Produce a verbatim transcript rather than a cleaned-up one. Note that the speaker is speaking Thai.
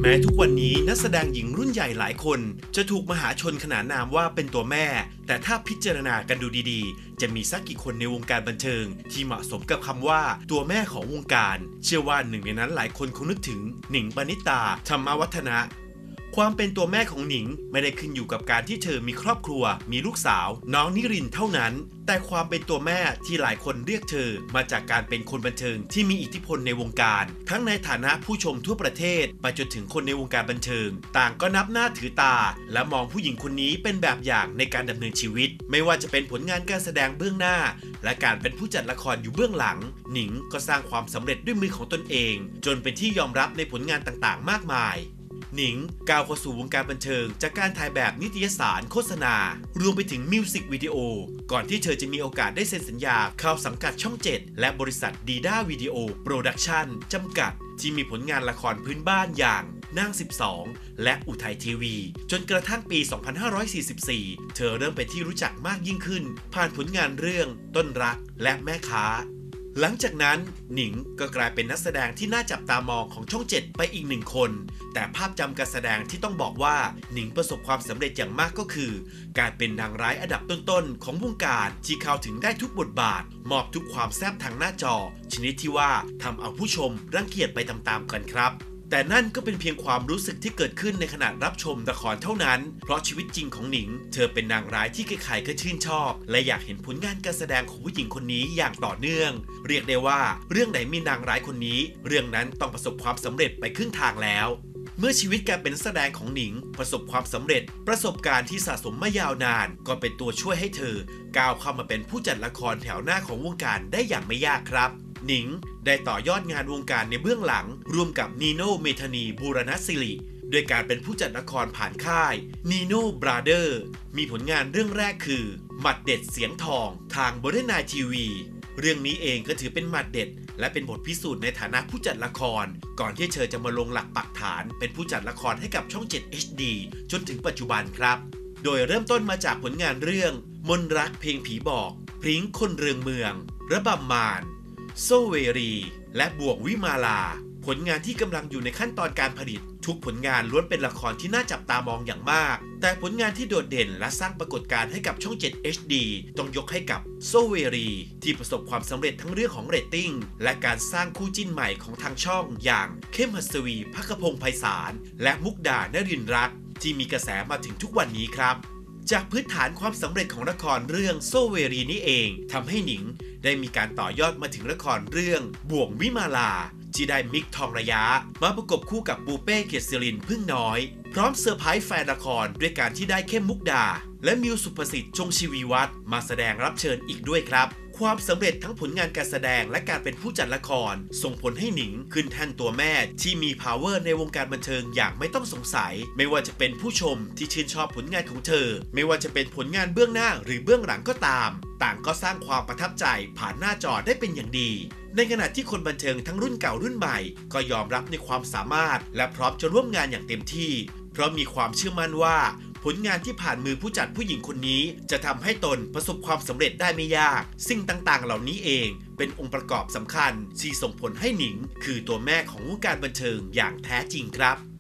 แม้ทุกวันนี้นักแสดงหญิงรุ่นใหญ่หลายคนจะถูกมหาชนขนานนามว่าเป็นตัวแม่แต่ถ้าพิจารณากันดูดีๆจะมีสักกี่คนในวงการบันเทิงที่เหมาะสมกับคำว่าตัวแม่ของวงการเชื่อว่าหนึ่งในนั้นหลายคนคงนึกถึงหนิงปณิตาธรรมวัฒนะความเป็นตัวแม่ของหนิงไม่ได้ขึ้นอยู่กับการที่เธอมีครอบครัวมีลูกสาวน้องนิรินทร์เท่านั้นแต่ความเป็นตัวแม่ที่หลายคนเรียกเธอมาจากการเป็นคนบันเทิงที่มีอิทธิพลในวงการทั้งในฐานะผู้ชมทั่วประเทศไปจนถึงคนในวงการบันเทิงต่างก็นับหน้าถือตาและมองผู้หญิงคนนี้เป็นแบบอย่างในการดำเนินชีวิตไม่ว่าจะเป็นผลงานการแสดงเบื้องหน้าและการเป็นผู้จัดละครอยู่เบื้องหลังหนิงก็สร้างความสำเร็จด้วยมือของตนเองจนเป็นที่ยอมรับในผลงานต่างๆมากมายหนิงก้าวเข้าสู่วงการบันเทิงจากการถ่ายแบบนิตยสารโฆษณารวมไปถึงมิวสิกวิดีโอก่อนที่เธอจะมีโอกาสได้เซ็นสัญญาเข้าสังกัดช่องเจ็ดและบริษัทดีด้าวิดีโอโปรดักชั่นจำกัดที่มีผลงานละครพื้นบ้านอย่างนางสิบสองและอุทัยทีวีจนกระทั่งปี สองพันห้าร้อยสี่สิบสี่ เธอเริ่มเป็นที่รู้จักมากยิ่งขึ้นผ่านผลงานเรื่องต้นรักและแม่ค้าหลังจากนั้นหนิงก็กลายเป็นนักแสดงที่น่าจับตามองของช่องเจ็ดไปอีกหนึ่งคนแต่ภาพจำการแสดงที่ต้องบอกว่าหนิงประสบความสำเร็จอย่างมากก็คือการเป็นนางร้ายอันดับต้นๆของวงการที่เข้าถึงได้ทุกบทบาทมอบทุกความแซ่บทางหน้าจอชนิดที่ว่าทำเอาผู้ชมรังเกียจไปตามๆกันครับแต่นั่นก็เป็นเพียงความรู้สึกที่เกิดขึ้นในขณะรับชมละครเท่านั้นเพราะชีวิตจริงของหนิงเธอเป็นนางร้ายที่ใครๆก็ชื่นชอบและอยากเห็นผลงานการแสดงของผู้หญิงคนนี้อย่างต่อเนื่องเรียกได้ว่าเรื่องไหนมีนางร้ายคนนี้เรื่องนั้นต้องประสบความสำเร็จไปครึ่งทางแล้วเมื่อชีวิตการเป็นนักแสดงของหนิงประสบความสำเร็จประสบการณ์ที่สะสมมายาวนานก็เป็นตัวช่วยให้เธอก้าวเข้ามาเป็นผู้จัดละครแถวหน้าของวงการได้อย่างไม่ยากครับหนิงได้ต่อยอดงานวงการในเบื้องหลังร่วมกับนีโน่เมธานีบูรณศิริด้วยการเป็นผู้จัดละครผ่านค่ายนีโน่บราเดอร์มีผลงานเรื่องแรกคือหมัดเด็ดเสียงทองทางบริษัททีวีเรื่องนี้เองก็ถือเป็นหมัดเด็ดและเป็นบทพิสูจน์ในฐานะผู้จัดละครก่อนที่เธอจะมาลงหลักปักฐานเป็นผู้จัดละครให้กับช่องเจ็ด เอช ดี จนถึงปัจจุบันครับโดยเริ่มต้นมาจากผลงานเรื่องมนรักเพลงผีบอกพริ้งคนเรืองเมืองระบำมารโซเวรีและบ่วงวิมาลาผลงานที่กำลังอยู่ในขั้นตอนการผลิตทุกผลงานล้วนเป็นละครที่น่าจับตามองอย่างมากแต่ผลงานที่โดดเด่นและสร้างปรากฏการณ์ให้กับช่องเจ็ด เอช ดี ต้องยกให้กับโซเวรีที่ประสบความสำเร็จทั้งเรื่องของเรตติ้งและการสร้างคู่จิ้นใหม่ของทางช่องอย่างเข้มหัสวีภัคพงษ์ไพศาลและมุกดานรินทร์รัตน์ที่มีกระแสมาถึงทุกวันนี้ครับจากพื้นฐานความสำเร็จของละครเรื่องโซเวรีนี้เองทำให้หนิงได้มีการต่อยอดมาถึงละครเรื่องบ่วงวิมาลาที่ได้มิกทองระยะมาประกบคู่กับปูเป้เกษรินพึ่งน้อยพร้อมเซอร์ไพรส์แฟนละครด้วยการที่ได้เข้มมุกดาและมิวสุภสิทธิ์ชงชีวีวัฒน์มาแสดงรับเชิญอีกด้วยครับความสำเร็จทั้งผลงานการแสดงและการเป็นผู้จัดละครส่งผลให้หนิงขึ้นแท่นตัวแม่ที่มี power ในวงการบันเทิงอย่างไม่ต้องสงสัยไม่ว่าจะเป็นผู้ชมที่ชื่นชอบผลงานของเธอไม่ว่าจะเป็นผลงานเบื้องหน้าหรือเบื้องหลังก็ตามต่างก็สร้างความประทับใจผ่านหน้าจอได้เป็นอย่างดีในขณะที่คนบันเทิงทั้งรุ่นเก่ารุ่นใหม่ก็ยอมรับในความสามารถและพร้อมจะร่วมงานอย่างเต็มที่เพราะมีความเชื่อมั่นว่าผลงานที่ผ่านมือผู้จัดผู้หญิงคนนี้จะทำให้ตนประสบความสำเร็จได้ไม่ยากสิ่งต่างๆเหล่านี้เองเป็นองค์ประกอบสำคัญที่ส่งผลให้หนิงคือตัวแม่ของวงการบันเทิงอย่างแท้จริงครับ